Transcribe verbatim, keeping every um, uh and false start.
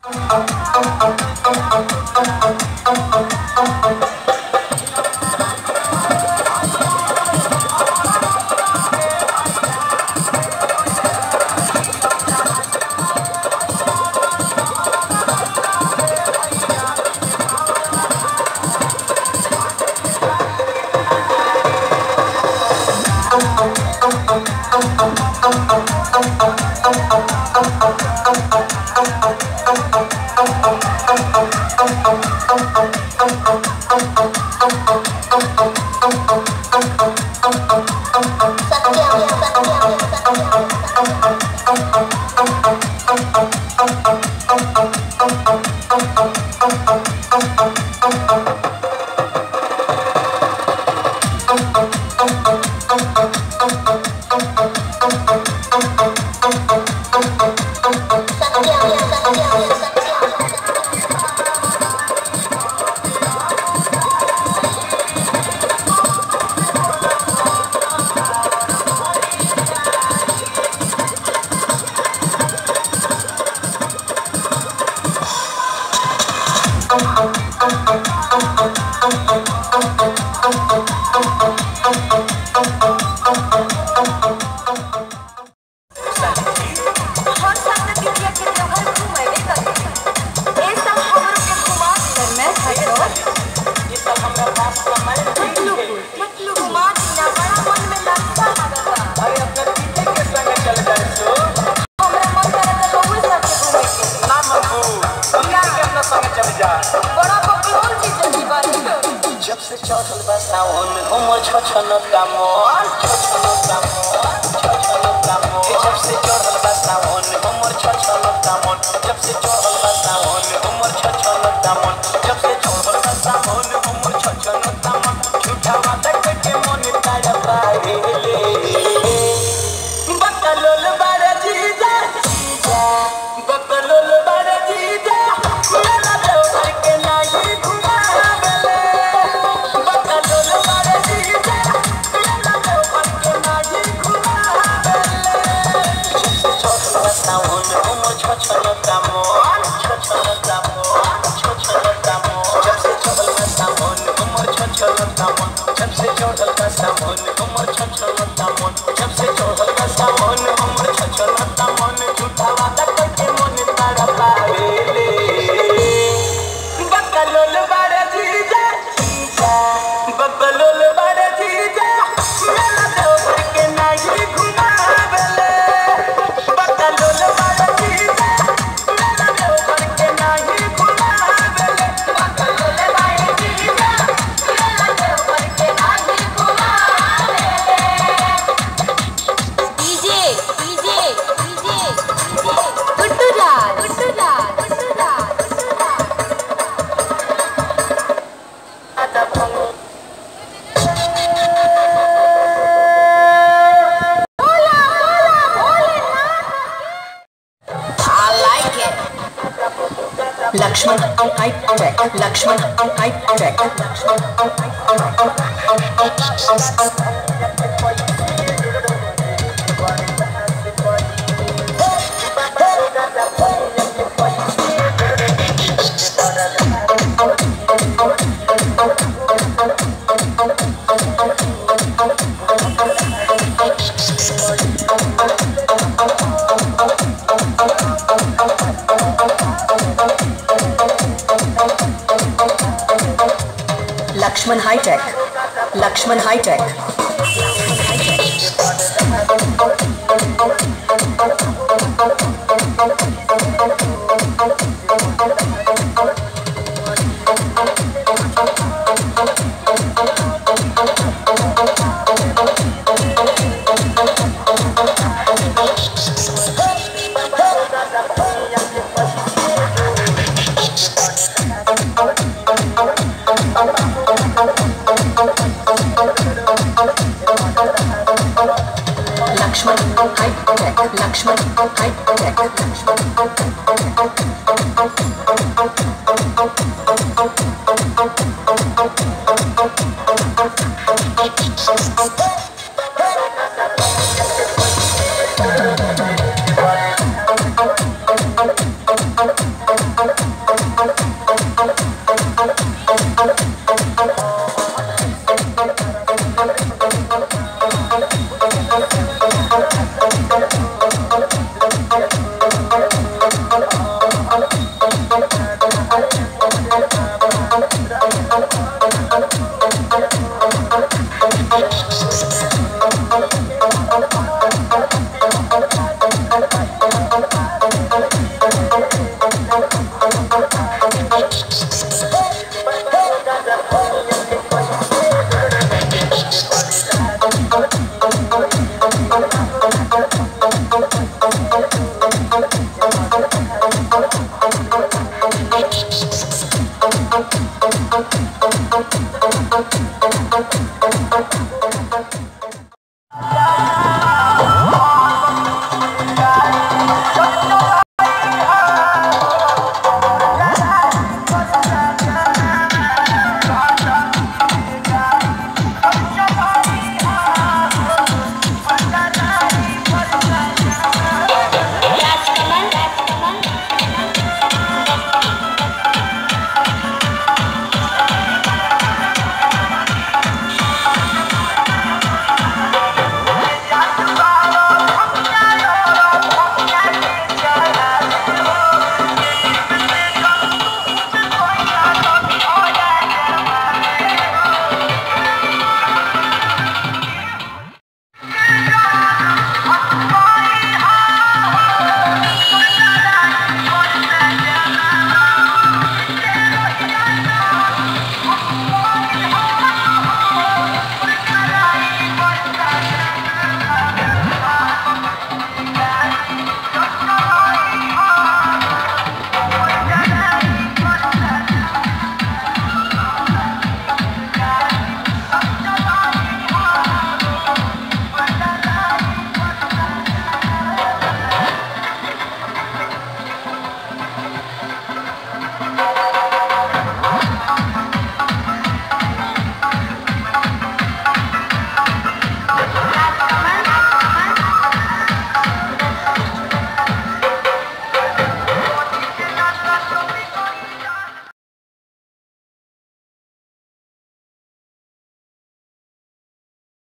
जब से चौथल बसावन हमर छछन कामन छछन कामन छछन कामन जब से चौथल बसावन हमर छछन कामन जब से चौथल बसावन हमर छछन कामन जब से चौथल बसावन हमर छछन कामन झूठा बात के मन तारा पाए बकलोल बारे जीजा जीजा बकलोल बारे जीजा मेरा देवर के नाही घुमा सावन हमर छछन कामन छछन कामन छछन कामन जब से चढ़ल बा सावन हमर छछन कामन जब से चढ़ल बा सावन हमर छछन कामन जब से चढ़ल बा सावन हमर छछन कामन झूठा वादा करके मन तारा पावेले बकलोल बारे जीजा जीजा बकलोल बारे जीजा मेरा देवर के नाही घुमावेले बकलोल बारे जीजा मेरा देवर के नाही घुमावेले बकलोल बारे जीजा मेरा देवर के नाही घुमावेले DJ DJ DJ Guddu Raj Guddu Raj Guddu Raj Lakshman hype check Lakshman hype check Lakshman Lakshman High Tech Lakshman High Tech Lakshman High Tech Lakshman High Tech Lakshman मन